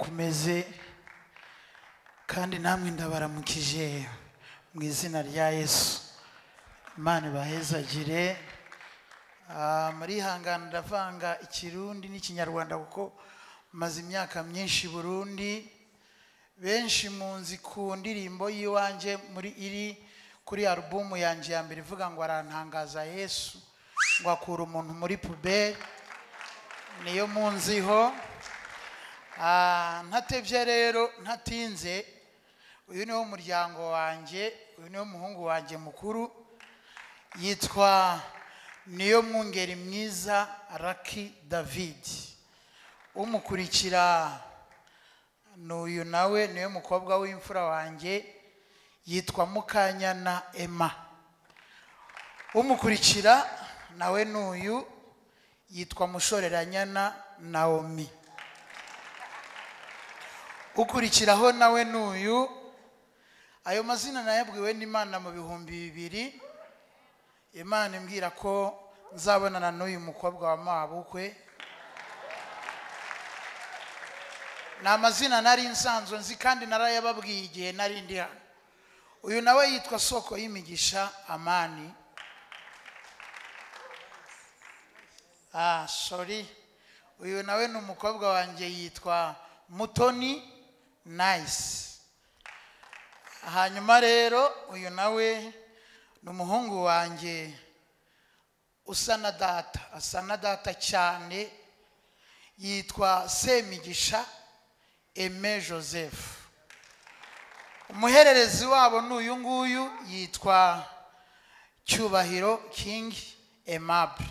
kumeze kandi namwe ndabaramukije mu izina rya Yesu. Imana bahezagire. Muri hangana ndavanga ikirundi n'ikinyarwanda kuko maze imyaka myinshi Burundi. Benshi munzi ku ndirimbo yiwanje muri iri kuri album yanje ya mbere ivuga ngo arantangaza Yesu ngo akura umuntu muri pubere. Niyo munziho. Ntatevye rero ntatinze, uyu niwo muryango wanje, uyu niwo muhungu wanje mukuru yitwa Niyo Mwungeri Mwiza Lucky David. Umukurikira n'uyu nawe niwe mukobwa w'imfura wanje yitwa Mukanyana Emma. Umukurikira nawe n'uyu yitwa Mushoreranyana Naomi. Ukurikiraho nawe n'uyu, ayo mazina nayabwiwe n'Imana mu 2000. Imana imbwira ko nzabonana n'uyu mukobwa wa mabukwe. Na mazina nari nsanzwe nzi kandi narayababwiye igihe nari ndi hano. Uyu nawe yitwa Soko y'Imigisha Amani. Sorry. Uyu nawe n'umukobwa wanje yitwa Mutoni Nice. Hanyuma rero uyu nawe n'umuhungu wanje usana data cyane yitwa Semigisha Aime Joseph. Umuhererezi wabo n'uyu nguyu yitwa Cyubahiro King Aimable.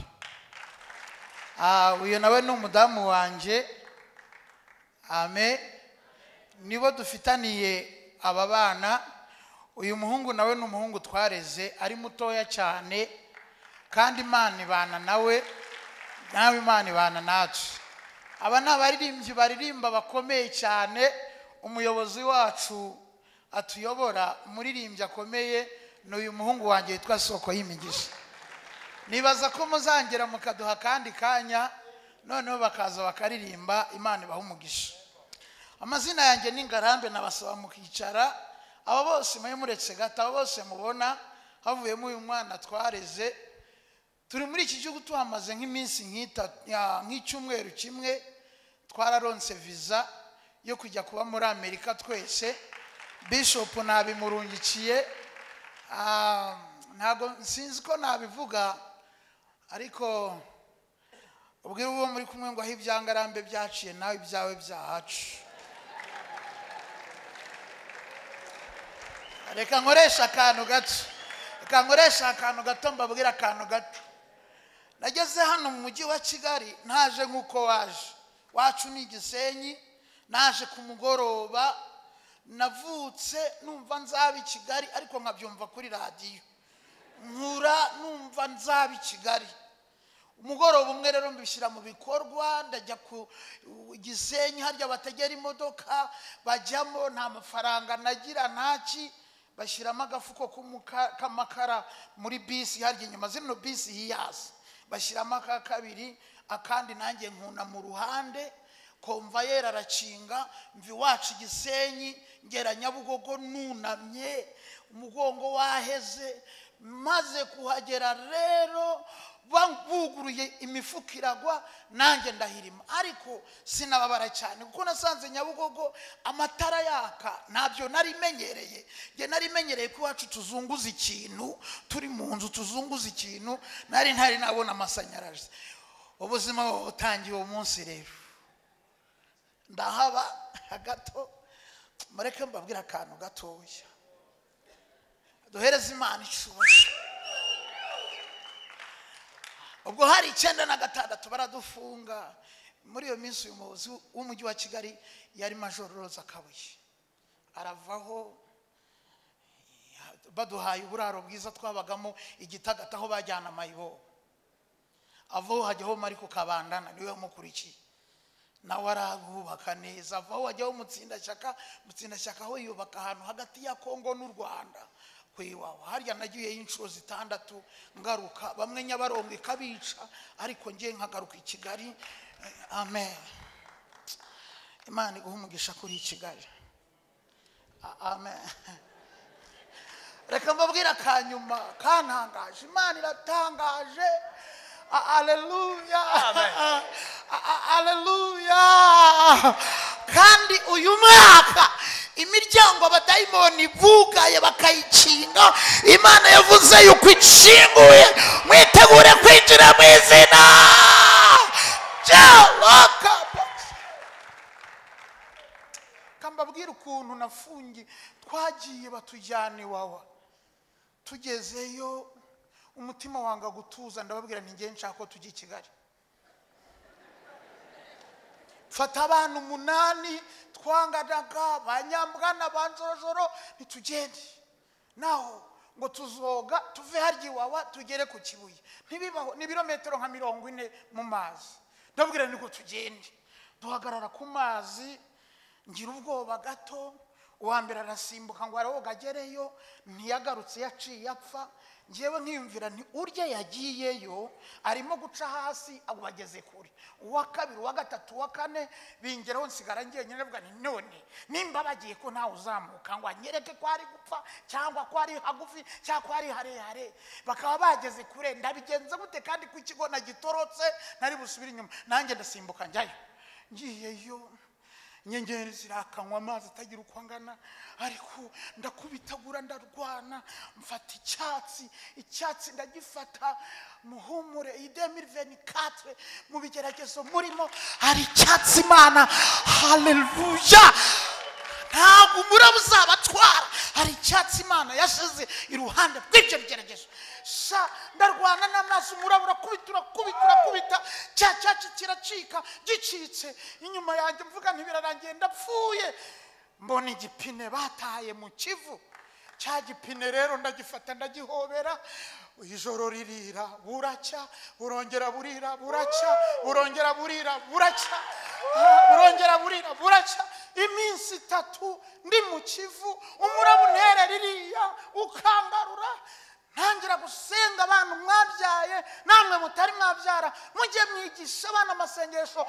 Uyu nawe n'umudamu wanje Ame. Nibo dufitaniye aba bana. Uyu muhungu nawe n'umuhungu twareze ari mutoya cyane kandi Imana ibana nawe, nawe Imana ibana nacu. Aba n'abaririmbyi baririmba bakomeye cyane. Umuyobozi wacu atuyobora umuririmbyi akomeye n'uyu muhungu wanje yitwa Soko y'Imigisha. Nibaza ko muzangera mukaduha kandi kanya noneho bakaza bakaririmba. Imana ibaha umugisha. Amazina yanjye ni Ngarambe, nabasaba mukicara. Aba bose muretse gato, aba bose mubona havuyemo uyu mwana twareze. Turi muri iki gihugu tuhamaze nk'iminsi nk'icyumweru kimwe. Twararonse visa yo kujya kuba muri Amerika twese. Bishop nabimurungikiye. Ntago sinzi ko nabivuga ariko ubwira uwo muri kumwe ngo aho ibyangarambe byaciye nawe ibyawe byahacu. Reka nkoresha akantu gato mbabwira akantu gato. Nageze hano mu mujyi wa Kigali ntaje nkuko wacu ni Gisenyi. Naje ku mugoroba, navutse numva nzaba i Kigali ariko nkabyumva kuri radio. Nkura numva nzaba i Kigali. Umugoroba umwe rero mbishyira mu bikorwa, ndajya ku Gisenyi harya bategera imodoka bajyamo, nta mafaranga nagira ntaki. Bashyiramo agafuko k'amakara muri bisi harya inyuma zino bisi hiyazi. Bashyiramo aka kabiri akandi nanjye nkuna mu ruhande. Komva yera aracinga mvi wacu Gisenyi ngera Nyabugogo nunamye umugongo waheze. Maze kuhagera rero buguruye imifuka iragwa nanjye ndahirima. Ariko sinababara cyane kuko nasanze Nyabugogo amatara yaka. Nabyo narimenyereye. Nge narimenyereye ko wacu tuzunguza ikintu, turi mu nzu tuzunguza ikintu. Ntari nabona amasanyarazi. Ubuzima butangiye uwo munsi rero. Ndahaba gato. Mureke mbabwira akantu gatoya. Duhereze Imana icubahiro. Ubwo hari 96 baradufunga. Muri iyo minsi uyu muyobozi w'umujyi wa Kigali yari Major Rose Kabuye. Aravaho baduhaye uburaro bwiza twabagamo Igitagata aho bajyana Mayibo. Avaho hajyaho Mariko Kabandana niwe wamukurikiye. Nawe arahubaka neza. Avaho hajyaho Mutsindashyaka aho yubaka ahantu hagati ya Kongo n'u Rwanda. Kwiwawa harya nagiye y'inshuro 6 ngaruka. Bamwe Nyabarongo ikabica ariko ngiye nkagaruka i Kigali. Amen. Imana iguha umugisha kuri Kigali. Amen. Reka mbabwira akanyuma kantangaje. Imana iratangaje. Haleluya. Haleluya. Kandi uyu mwaka imiryango abadayimoni bugaye bakayikinga, Imana yavuze yuko ikinguye, mwitegure kwinjira mu izina ry'Imana. Kambabwira ukuntu nafungi twagiye batujyana Iwawa. Tugezeyo umutima wanga gutuza, ndababwira nti nshaka ko tujya I Kigali. Fata abantu 8 twanganaga, banyambwana banjorojoro, nitugende naho ngo tuzoga tuve harya Iwawa tugere ku Kibuye. Ntibibaho, ni birometero nka 40 mu mazi. Ndababwira niko tugende. Duhagarara ku mazi, ngira ubwoba gato. Uwambere arasimbuka ngo aroga agereyo, ntiyagarutse yaciye apfa. Njewe nkiyumvira nti urya yagiyeyo arimo guca hasi abageze kure. Uwa kabiri, uwa gatatu, uwa kane bingeraho nsigara ngiye nyerevuga nti none nimba bagiye ko ntawe uzamuka ngo anyereke ko ari gupfa cyangwa ko ari hagufi cyangwa ko ari harehare, bakaba bageze kure, ndabigenza gute kandi ku kigo na gitorotse ntari busubira inyuma. Nanjye ndasimbuka njyayo. Ngiyeyo inyenyeri zirakanywa, amazi atagira uko angana, ariko ndakubitagura ndarwana, mfata icyatsi ndagifata. Muhumure 2024 mu bigeragezo murimo hari icyatsi Imana. Haleluya. Ntabwo umuraba uzabatwara, hari icyatsi Imana yashize iruhande rw'ibyo bigeragezo. Ndarwana n'amaso, umuraba urakubita, cyacu kiracika, gicitse inyuma yanjye, mvuga ntibirarangiye ndapfuye. Mbona igipine bataye mu Kivu. Cya gipine rero ndagifata ndagihobera. Ijoro ririra buracya, burongera burira buracya, burongera burira buracya, burongera burira buracya. Iminsi 3 ndi mu Kivu, umuraba untera ririya ukangarura. Ntangira gusenga abantu mwabyaye, namwe mutari mwabyara, mujye mwigisha abana amasengesho.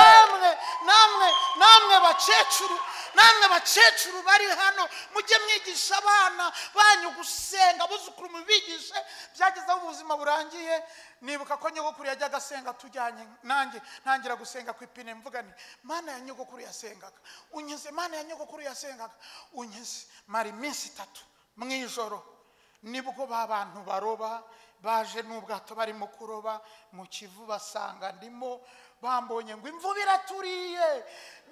Namwe bacecuru bari hano, mujye mwigisha abana banyu gusenga, buzukuru mubigishe. Byagezeho ubuzima burangiye, nibuka ko nyogokuru yajyaga asenga tujyanye, nanjye ntangira gusenga ku ipine, mvuga nti Mana ya nyogokuru yasengaga unyize, Mana ya nyogokuru yasengaga unyize. Mari iminsi 3 mwijoro nibwo babantu baroba baje n'ubwato barimo kuroba mu Kivu, basanga ndimo, bambonye ngo imvubu iraturiye.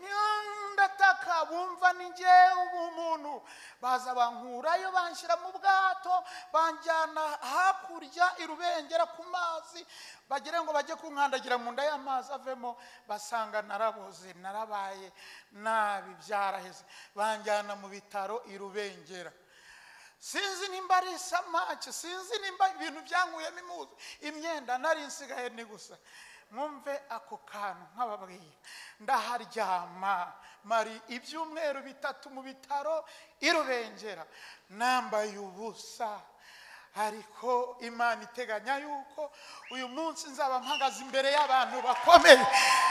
Ndataka bumva ninjye ubumuntu, baza bankurayo banshyira mu bwato, banjyana hakurya irubengera ku mazi, bagire ngo bajye kunkandagira mu nda y'amazi avemo, basanga naraboze, narabaye nabi, byaraheze. Banjyana mu bitaro irubengera. Sinzi nimba ari samaki, sinzi nimba ibintu byankuyemo imuzi, imyenda nari nsigaye ni gusa. Mwumve ako kantu nkababwiye. Ndaharyama mari ibyumweru 3 mu bitaro irubengera, nambaye ubusa. Ariko Imana iteganya yuko uyu munsi nzaba mpagaze imbere y'abantu bakomeye.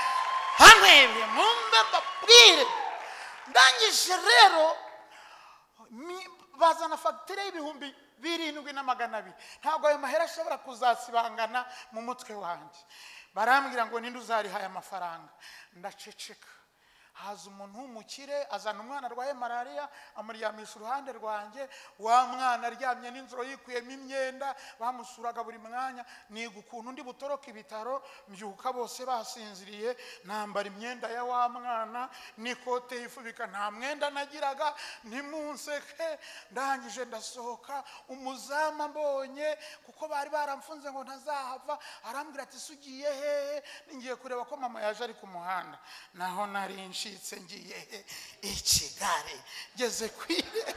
Hamwe mwumve mbabwire. Ndangije rero bazana fagitire y'ibihumbi 7,200. Ntabwo ayo mahera ashobora kuzasibangana mu mutwe wanjye. Barambwira ngo ninde uzarihaye amafaranga. Ndaceceka. Haza umuntu w'umukire azana umwana arwaye malaria, amuryamisha uruhande rwanjye. Wa mwana aryamye n'inzuro yikuyemo imyenda, bamusuraga buri mwanya. Niga ukuntu ndi butoroka ibitaro, mbyuka bose basinziriye, nambara imyenda ya wa mwana n'ikote yifubika, nta mwenda nagiraga. Ntimunseke. Ndangije ndasohoka, umuzama mbonye kuko bari baramfunze ngo ntazahava, arambwira ati sugiye hehe? Ningiye kureba ko mama yaje ari ku muhanda. Naho nari ngiye I Kigali, ngeze kwire.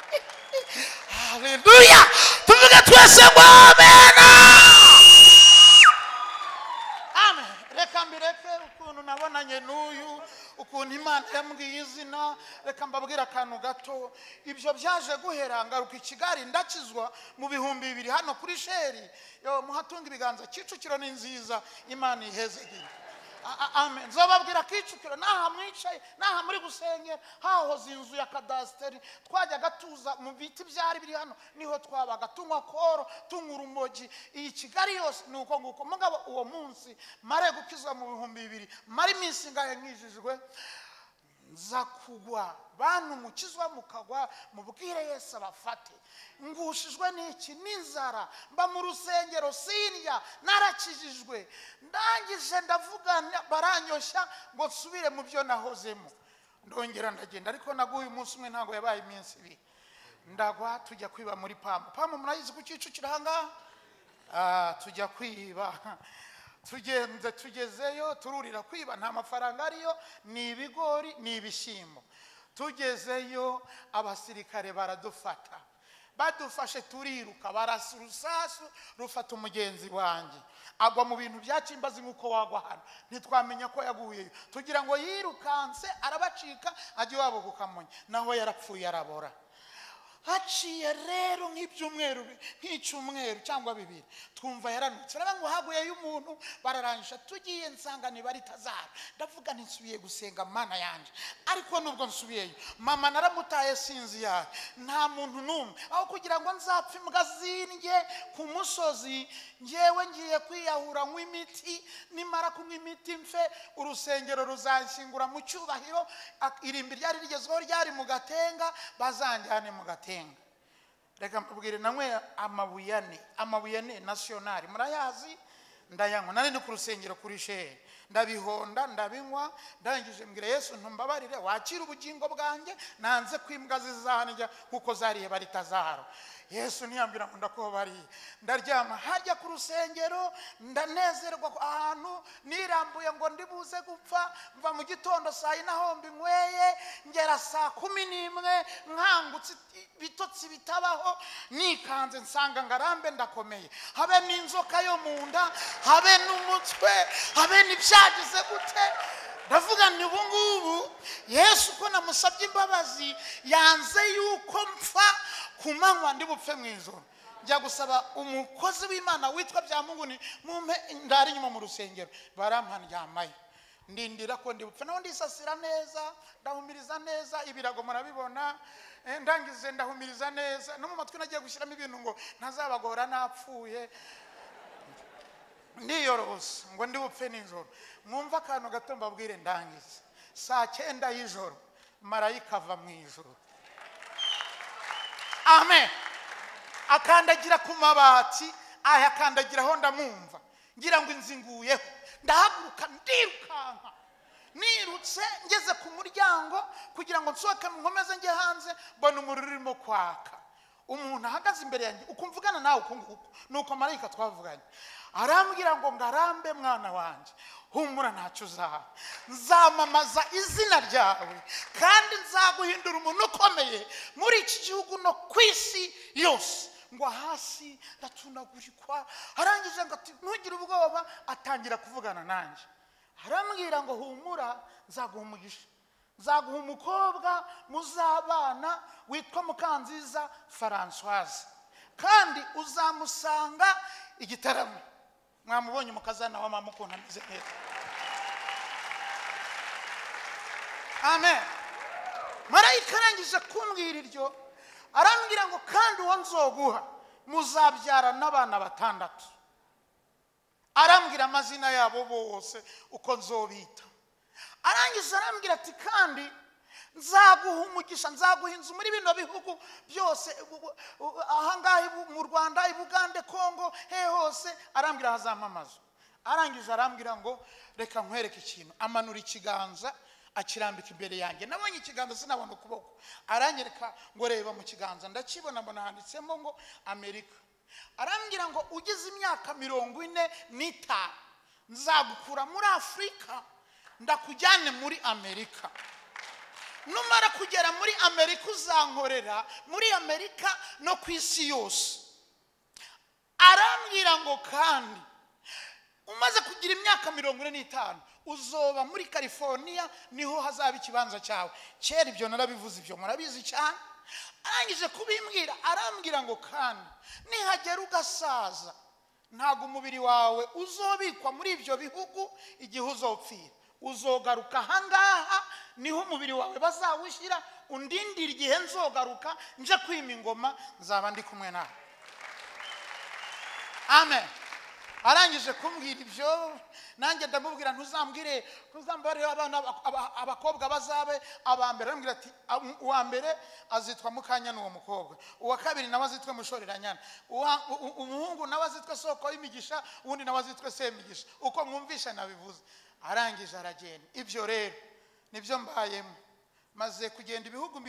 Haleluya. Tuvuge twese ngo amen. Amen. Reka mbireke ukuntu nabonanye n'uyu, ukuntu Imana yambwiye izina. Reka mbabwira akantu gato. Ibyo byaje guhera ngaruka I Kigali, ndakizwa mu 2000 hano kuri Sheri. Yo muhatunga ibiganza, Kicukiro ni nziza, Imana ihezegire. amen. Nzobabwira Kicukiro naha mwicaye naha muri gusengera hahoze inzu ya kadasiteri twajyaga tuza mu biti byari biri hano niho twabaga tunywa koro tunywa urumogi iyi Kigali yose nuko nguko mugabo uwo munsi mare gukizwa mu 2000 mari iminsi ngahe nkijijwe nza kugwa bantu mukizwa mukagwa mubwire Yesu abafate ngushijwe n'iki n'inzara mba mu rusengero sinjya narakijijwe ndangije ndavuga baranyoshya ngo nsubire mu byo nahozemo ndongera ndagenda ariko naguye umunsi umwe ntago yabaye iminsi ibiri ndagwa tujya kwiba muri pamu murayizi ku Kicukiro hanga tujya kwiba tugezeyo tururira kwiba nta mafaranga ariyo ni ibigori ni ibishyimbo tugezeyo abasirikare baradufata badufashe turiruka barasa urusasu rufata umugenzi wanjye agwa mu bintu byacimbazi nkuko wagwa hano ntitwamenya ko yaguye tugira ngo yirukanse arabacika ajye wabo kukamonye naho yarapfuye arabora haciye rero nk'icyumweru cyangwa bibiri twumva yaranutse ngo haguye y'umuntu bararangisha tugiye nsangane bari Tazara ndavuga nsubiye gusenga mana yanje ariko nubwo nsubiyeyo mama naramutaye sinzi yawe nta muntu numwe aho kugira ngo nzapfe imbwa zinjye ku musozi ngewe ngiye kwiyahura nk'imiti nimara kunywa imiti mfe urusengero ruzanshyingura mu cyubahiro irimbi ryari rigezweho ryari mu Gatenga bazanjyane mu Gatenga reka mbabwire namwe amabuyane nationali murayazi ndayanywa nari ni ku rusengero kuri shehe ndabihonda ndabinywa ndangije mbwira Yesu ntumbabarire wakira ubugingo bwanjye nanze kwimbwa zizanjya kuko zariye bari Tazara Yesu ntiyambira ngo ndakubabariye ndaryama harya ku rusengero ndanezerwa ahantu nirambuye ngo ndibuze gupfa mva mu gitondo saa 4 hombi nyweye ngera saa 11 nkangutse bitotsi bitabaho nikanze nsanga ngarambe ndakomeye habe n'inzoka yo munda habe n'umutwe habe n'ibyagize gute ndavuga ni ubungubu Yesu ko namusabye imbabazi yanze yuko mpfa kumanywa ndi bupfe mwijoro njya gusaba umukozi w'Imana witwa Byamungu mumpe ndari nyuma mu rusengero barampandyamaye ndindira ko ndi bupfe naho ndisasira neza ndahumiriza neza ibirago murabibona ndangize ndahumiriza neza no mu matwi nagiye gushyiramo ibintu ngo ntazabagora napfuye ndiyorose ngo ndi bupfe nijoro mwumva akantu gato mbabwire ndangize saa 9 y'ijoro marayika ava mu ijoro amen akandagira ku mabati ayakandagiraho ndamumva ngira ngo inzinguyeho ndahaguruka ndirukanka nirutse ngeze ku muryango kugira ngo nsohoke nkomeze nge hanze mbona umuriro urimo kwaka umuntu ahagaze imbere yanjye ukumvugana nawe nuko marayika twavuganye arambwira ngo ngarambe mwana wanje humura ntacyo uzaba nzamamaza izina ryawe kandi nzaguhindura umuntu ukomeye muri iki gihugu no kwisi yose ngo hasi ndatunagurikwa arangije ngo ntugire ubwoba atangira kuvugana nanjye arambwira ngo humura nzaguha umugisha nzaguha umukobwa muzabana witwa Mukanziza Françoise kandi uzamusanga igitaramo mwamubonye umukazana wa mama ukuntu ameze neza amen marayika arangije kumbwira iryo arambwira ngo kandi uwo nzoguha muzabyara n'abana 6 arambwira amazina yabo bose uko nzobita arangije arambwira ati kandi nzaguha umugisha nzaguha inzu muri bino bihugu byose ahangahe mu Rwanda Bugande Kongo hose arambwira hazamamaza arangije arambwira ngo reka nkwereke ikintu amanura ikiganza akirambika imbere yanjye nabonye ikiganza sinabona ukuboko aranyereka ngo reba mu kiganza ndakibona mbona handitsemo ngo Amerika arambwira ngo ugize imyaka 45 nzagukura muri Afrika ndakujyane muri Amerika numara kugera muri Amerika uzankorera muri Amerika no ku isi yose arambwira ngo kandi umaze kugira imyaka 45 uzoba muri California niho hazaba ikibanza cyawe kera ibyo narabivuze ibyo murabizi cyane arangije kubimbwira arambwira ngo kandi nihagera ugasaza ntago umubiri wawe uzobikwa muri ibyo bihugu igihe uzopfira. Uzogaruka ahangaha niho umubiri wawe bazawushyira, undindira igihe nzogaruka nje kwima ingoma, nzaba ndi kumwe nawe. Amen. Arangije kumbwira ibyo, nanjye ndamubwira ntuzambare abana abakobwa bazabe abambere. Arambwira ati uwa mbere azitwa Mukanya n'uwo mukobwa, uwa kabiri nawe azitwe Mushoreranyana, umuhungu nawe azitwe Soko y'imigisha, undi nawe azitwe Semigisha, uko mwumvisha nabivuze. Arangije aragenda. Ibyo rero nibyo mbayemo. Maze kugenda ibihugu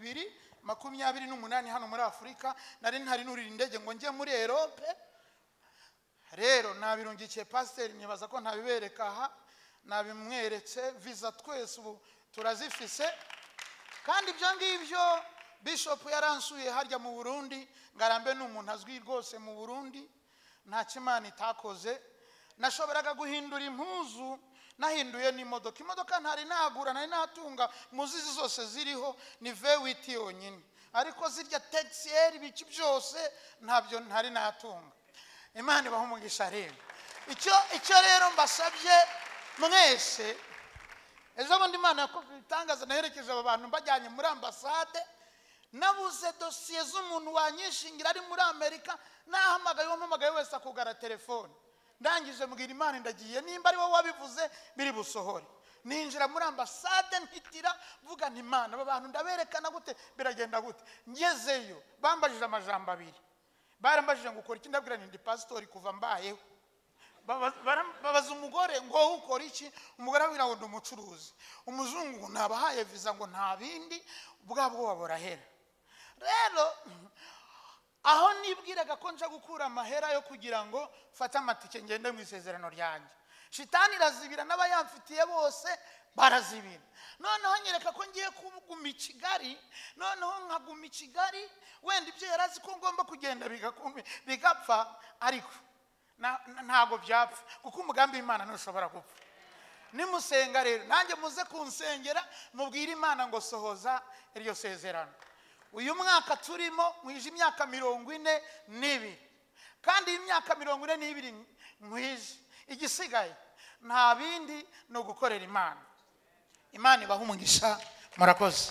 228 hano muri Afurika. Nari ntari nurira indege ngo njye muri Europe. Rero nabirungikiye pasiteri, nibaza ko ntabibereka aha, nabimweretse. Visa twese ubu turazifise, kandi ibyo ngibyo Bishop yaransuye harya mu Burundi. Ngarambe n'umuntu azwi rwose mu Burundi, nta kimana itakoze. Nashoboraga guhindura impuzu, nahinduye n'imodoka. Imodoka ntari nagura, nari natunga, muzizi zose ziriho ni V8 yonyine, ariko zirya taxier biki byose ntabyo ntari natunga. Imana ibaho umugisha rero. Icyo rero mbasabye mwese, ejo bundi Imana yakobitangaza, naherekeje aba bantu mbajyanye muri ambasade. Nabuze dosiye z'umuntu wanyishingira ari muri Amerika, nahamagaye wese akugara telefone. Ndangije mbwira Imana ndagiye, nimba ari wowe wabivuze biri busohore. Ninjira muri ambasade ntitira vuga nti Imana aba bantu ndaberekana gute, biragenda gute. Ngezeyo bambajije amajambo abiri. Barambajije ngo ukora iki, ndabwira ndi pastor kuva mbayeho. Babaza umugore ngo ukora iki, umugore abwira ngo ndi umucuruzi. Umuzungu nabahaye visa ngo nta bindi bwabwo waborahera. Rero aho nibwiraga ko nje gukura amahera yo kugira ngo fata amatike ngende mu isezerano ryanjye, shitani razibira n'abayamfitiye bose barazibira. Noneho nyereka ko ngiye kuguma i Kigali, noneho nkaguma i Kigali, wenda ibyo yarazi ko ngomba kugenda bigapfa, ariko ntago byapfa, kuko umugambi w'Imana ntushobora gupfa. Nimusenga rero nanjye muze kunsengera, mubwire Imana ngo sohoza iryo sezerano. Uyu mwaka turimo mwije imyaka 42, kandi imyaka 42 mwije, igisigaye nta bindi no gukorera Imana. Imana ibaho umugisha, murakoze.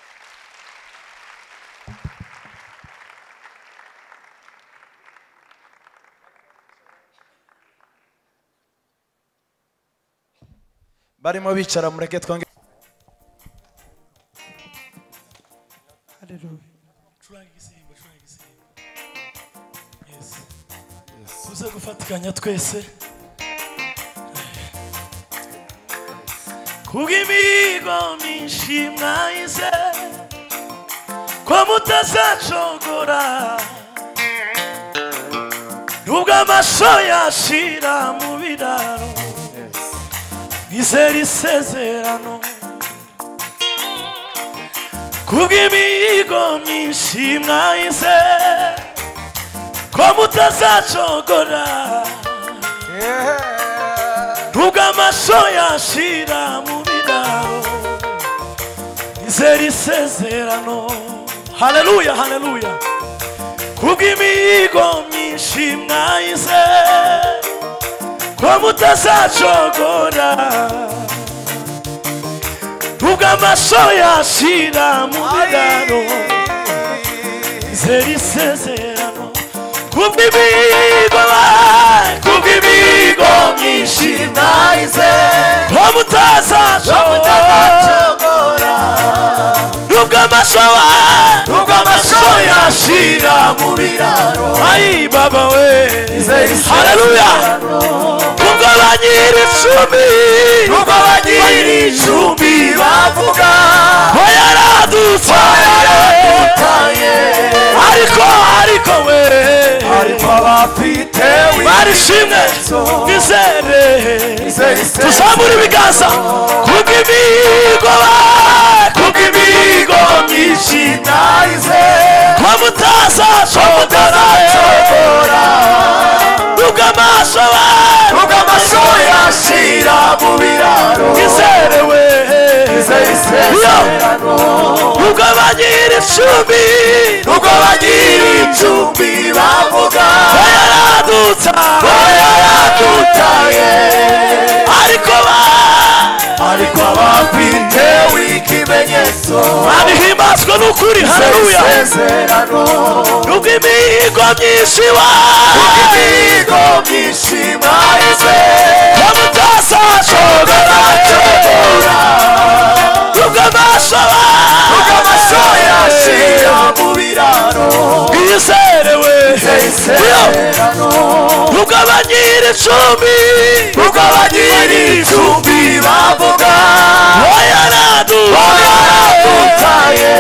barimo bicara mureke twange. Hallelujah. Yes. Tuze gufatikanya twese. Kugimigo mishimwa ize kwa mutazacogora, nubwo amaso yashira mu biraro, nizera isezerano. Kugimigo mishimwa ize kwa mutazacogora, nubwo amaso yashira mu biraro, nizera isezerano. Haleluya, haleluya. Kugimigo mishimwa ize kwa mutazacogora, nubwo amaso yashira mu biraro, nizera isezerano. Kugimigo mishimwa ize kwa mutazacogora, nubwo amaso yashira mu biraro. Ai baba we, haleluya. Nubwo abanyir'icumi bavuga ko yaradutaye, ariko we, ariko abafite barishimwe. Nizere tuzamura ibiganza. Kugimigo mishimwa ize kwa mutazacogora, nubwo amaso yashira mu biraro. Nizere we, nubwo nubwo bagira icumbi bavuga yaradutaye ariko abafite ikimenyetso bahimbazwa n'ukuri haleluya nubwo imihigo myinshi mwahize mutazashobora nubwo amaso yashira mu biraro bwizerewe nubwo abagira icumbi bavuga yaradutaye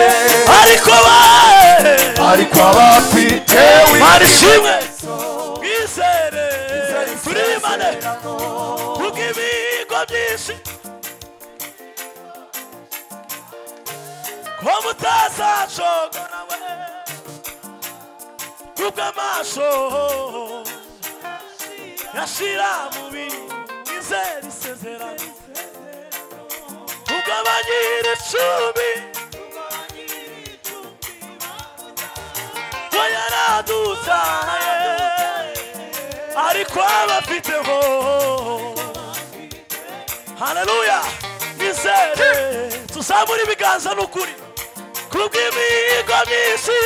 ariko abafite marishimwe bwizere turimane nubwo ibigo byinshi ko mutazacogora we nubwo amaso yashira mu bizera isezerano nubwo abagira icumbi we yaradutaye ariko abafiteho haleluya nizere tuzamura ibiganza n'ukuri kubw'imihigo myinshi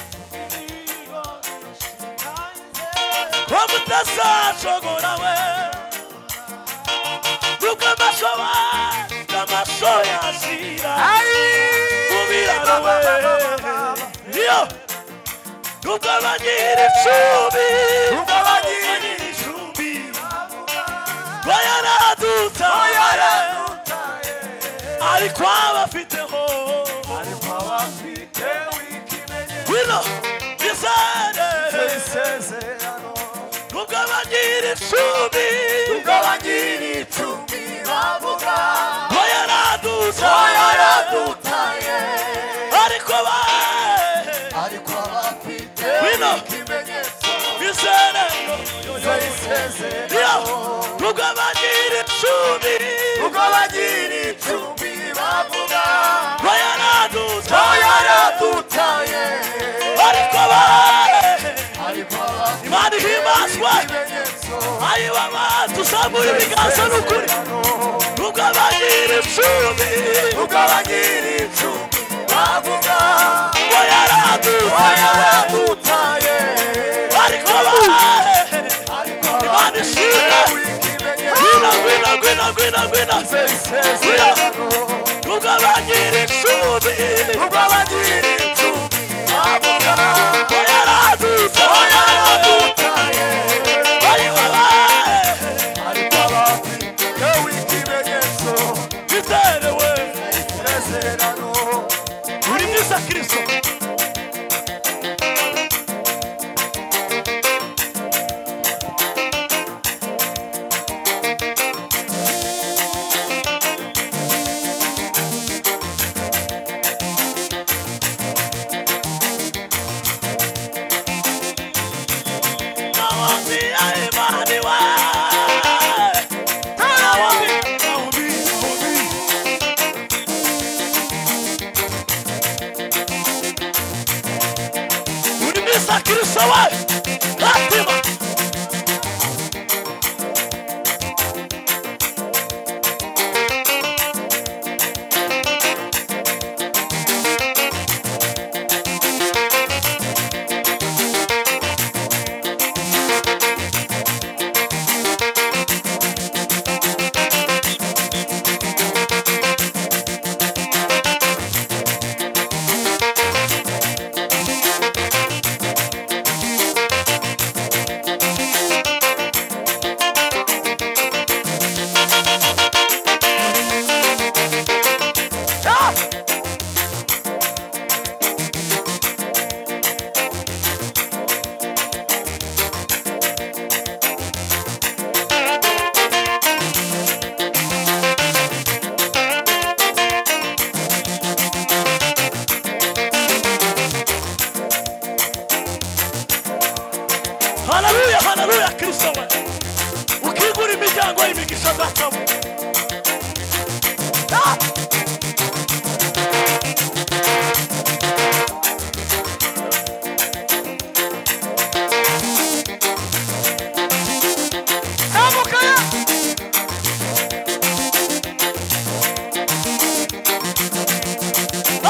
ko mutazacogora we nubwo amaso yashira mu biraro we nubwo abagira icumbi we yaradutaye ariko abafiteho wino bizere nubwo abagira icumbi bavuga ko yaradutaye ariko abafite ikimenyetso bizere nubwo abagira icumbi bavuga ko yaradutaye ariko imana ihimbazwe ayibaba tuzamura ibiganza n'ukuri nubwo abagira icumbi bavuga ko yaradutaye ariko imana ishimwe gwina nubwo abagira icumbi bavuga ko yaradutaye ayibaba ariko abafite ikimenyetso biterewe uri mwiza Kristo Kristo we katima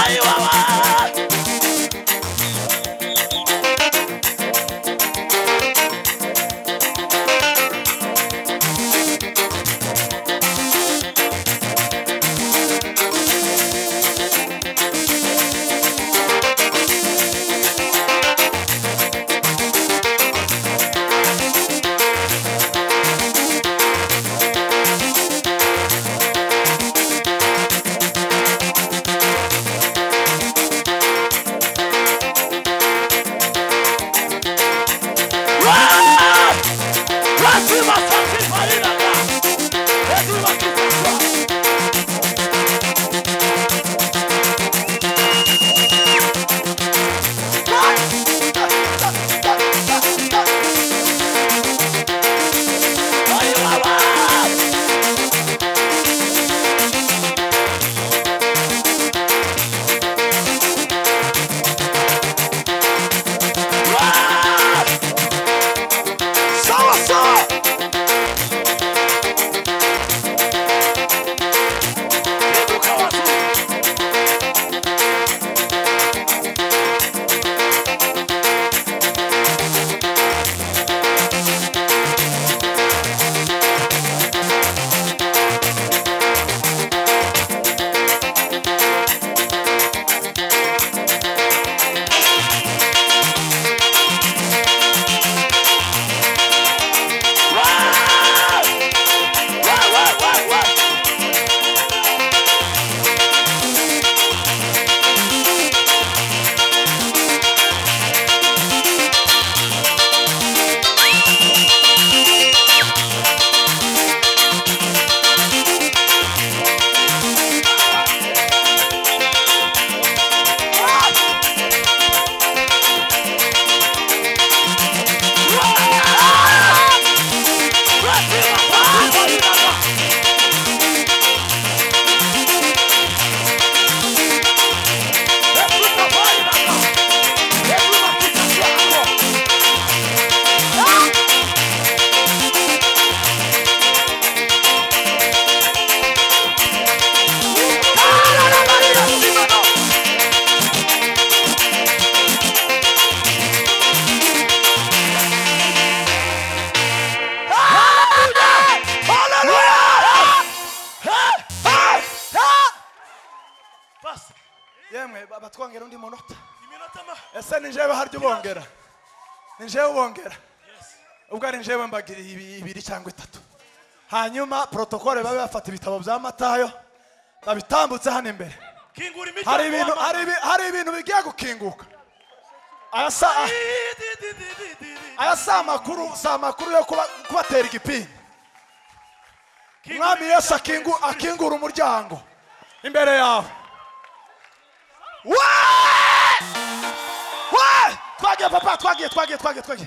yemwe batwongera undi munota ese ni jewe haryo bongera ni jewe bongera ubwo ari jewe mbagira ibiri cyangwa itatu hanyuma protocole babe bafata ibitabo bya Matayo babitambutse hano imbere hari ibintu bigiye gukinguka aya samakuru yo kubatera igipini mwami Yesu akingura umuryango imbere yawe twagiye papa twagiye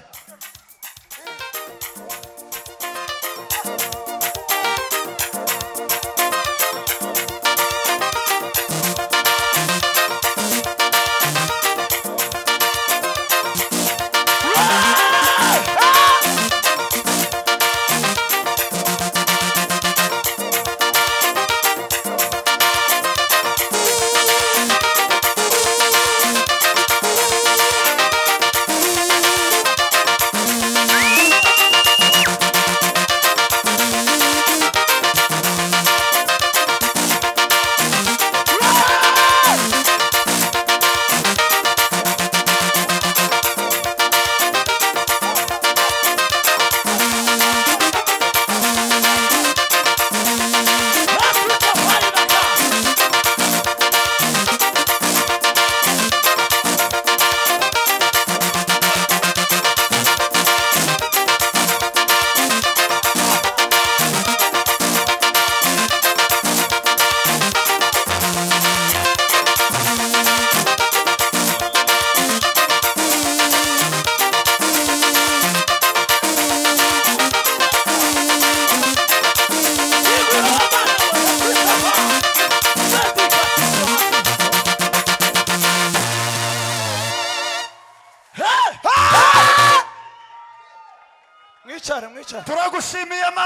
mwicare turagushimiye.